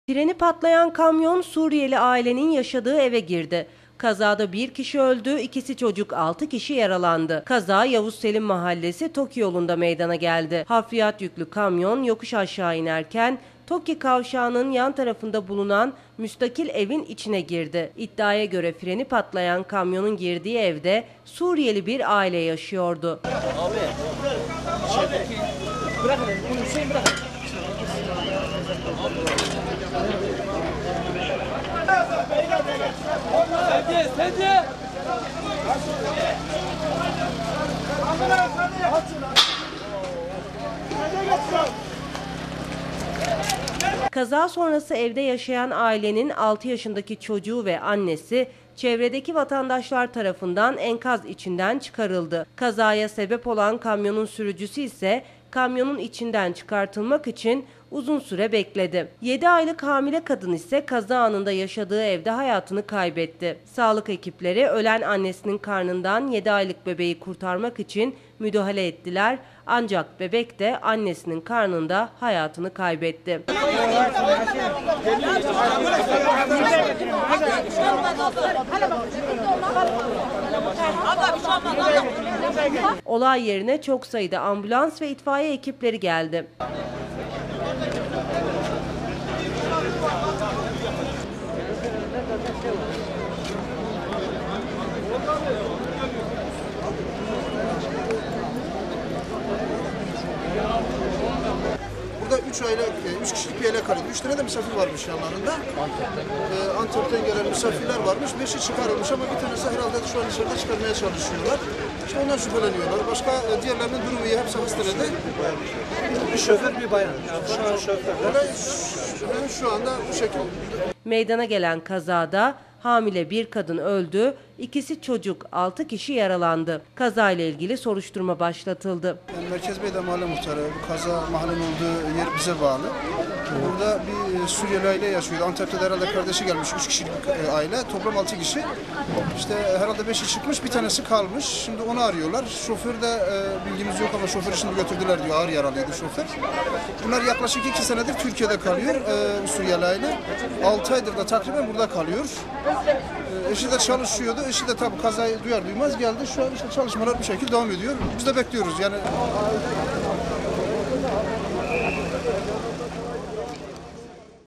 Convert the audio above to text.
Freni patlayan kamyon Suriyeli ailenin yaşadığı eve girdi. Kazada bir kişi öldü, ikisi çocuk, 6 kişi yaralandı. Kaza Yavuz Selim Mahallesi TOKİ yolunda meydana geldi. Hafriyat yüklü kamyon yokuş aşağı inerken TOKİ kavşağının yan tarafında bulunan müstakil evin içine girdi. İddiaya göre freni patlayan kamyonun girdiği evde Suriyeli bir aile yaşıyordu. Bırakın, Hüseyin bırakın. Sedye. Kaza sonrası evde yaşayan ailenin 6 yaşındaki çocuğu ve annesi çevredeki vatandaşlar tarafından enkaz içinden çıkarıldı. Kazaya sebep olan kamyonun sürücüsü ise kamyonun içinden çıkartılmak için uzun süre bekledi. 7 aylık hamile kadın ise kaza anında yaşadığı evde hayatını kaybetti. Sağlık ekipleri ölen annesinin karnından 7 aylık bebeği kurtarmak için müdahale ettiler. Ancak bebek de annesinin karnında hayatını kaybetti. Olay yerine çok sayıda ambulans ve itfaiye ekipleri geldi. Burada 3 kişilik bir aile kalıyor. 3 tane de misafir varmış yanlarında. Antep'ten gelen misafirler varmış. 5'i çıkarılmış ama bir tanesi herhalde şu an dışarıda çıkarmaya çalışıyorlar. İşte ondan şüpheleniyorlar. Başka diğerlerinin durumu iyi. Hepsi hastanede. Bir şoför, bir bayan. Şu an şoför. Şu anda bu şekilde. Meydana gelen kazada hamile bir kadın öldü, ikisi çocuk, 6 kişi yaralandı. Kazayla ilgili soruşturma başlatıldı. Merkez Bey'de mahalle muhtarı, bu kaza mahallenin olduğu yer bize bağlı. Burada bir Suriyeli aile yaşıyordu. Antep'te de herhalde kardeşi gelmiş, 3 kişilik aile, toplam 6 kişi. İşte herhalde 5'i çıkmış, bir tanesi kalmış. Şimdi onu arıyorlar. Şoför de bilgimiz yok ama şoförü şimdi götürdüler diyor, ağır yaralıydı şoför. Bunlar yaklaşık 2 senedir Türkiye'de kalıyor, Suriyeli aile. 6 aydır da takriben burada kalıyor. Eşi de çalışıyordu. Eşi de tabii kazayı duyar duymaz geldi. Şu an işte çalışmalar bu şekilde devam ediyor. Biz de bekliyoruz yani.